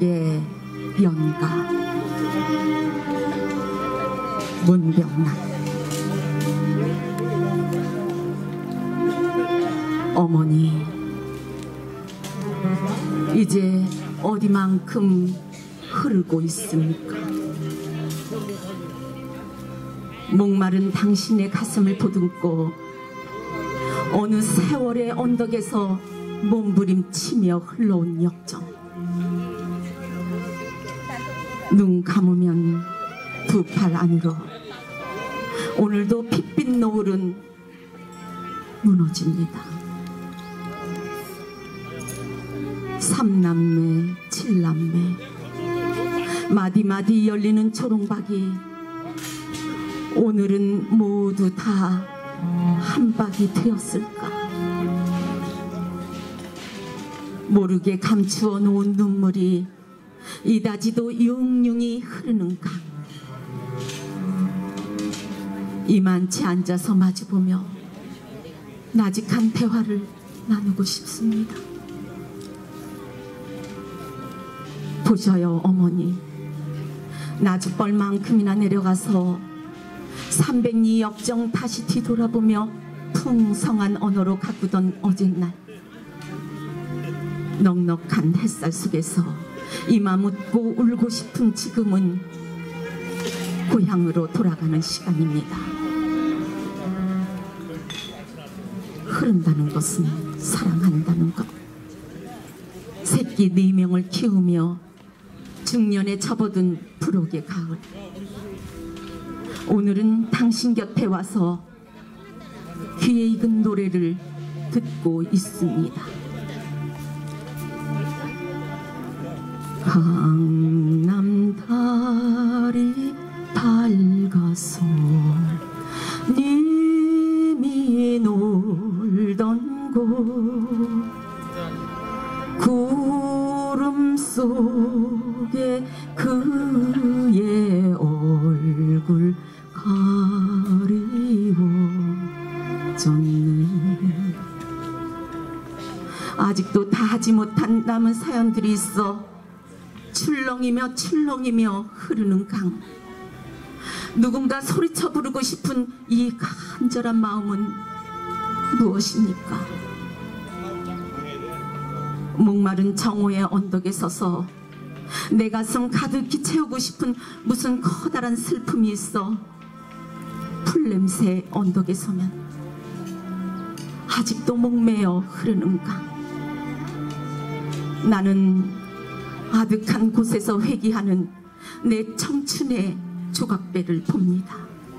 기억의 연가 문병락. 어머니, 이제 어디만큼 흐르고 있습니까? 목마른 당신의 가슴을 보듬고 어느 세월의 언덕에서 몸부림치며 흘러온 역정. 눈 감으면 두 팔 안으로 오늘도 핏빛 노을은 무너집니다. 삼남매 칠남매 마디마디 열리는 초롱박이 오늘은 모두 다 한박이 되었을까? 모르게 감추어 놓은 눈물이 이다지도 융융이 흐르는 강. 이만치 앉아서 마주보며 나직한 대화를 나누고 싶습니다. 보셔요 어머니, 나주벌만큼이나 내려가서 300리 역정 다시 뒤돌아보며 풍성한 언어로 가꾸던 어젯날, 넉넉한 햇살 속에서 이마 묻고 울고 싶은 지금은 고향으로 돌아가는 시간입니다. 흐른다는 것은 사랑한다는 것. 새끼 4명을 키우며 중년에 접어든 불혹의 가을. 오늘은 당신 곁에 와서 귀에 익은 노래를 듣고 있습니다. 강남달이 밝아서 님이 놀던 곳, 구름 속에 그의 얼굴 가리워졌네. 아직도 다 하지 못한 남은 사연들이 있어 출렁이며 출렁이며 흐르는 강. 누군가 소리쳐 부르고 싶은 이 간절한 마음은 무엇입니까? 목마른 정오의 언덕에 서서 내 가슴 가득히 채우고 싶은 무슨 커다란 슬픔이 있어 풀냄새 언덕에 서면 아직도 목매어 흐르는 강. 나는 아득한 곳에서 회귀하는 내 청춘의 조각배를 봅니다.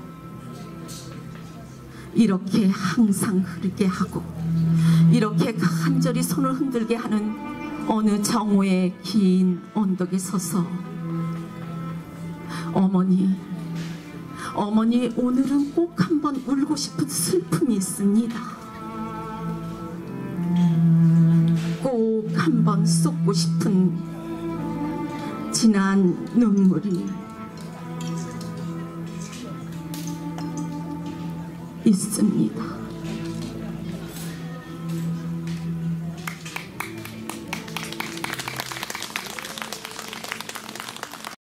이렇게 항상 흐르게 하고 이렇게 간절히 손을 흔들게 하는 어느 정오의 긴 언덕에 서서 어머니, 어머니, 오늘은 꼭 한번 울고 싶은 슬픔이 있습니다. 꼭 한번 쏟고 싶은 진한 눈물이 있습니다.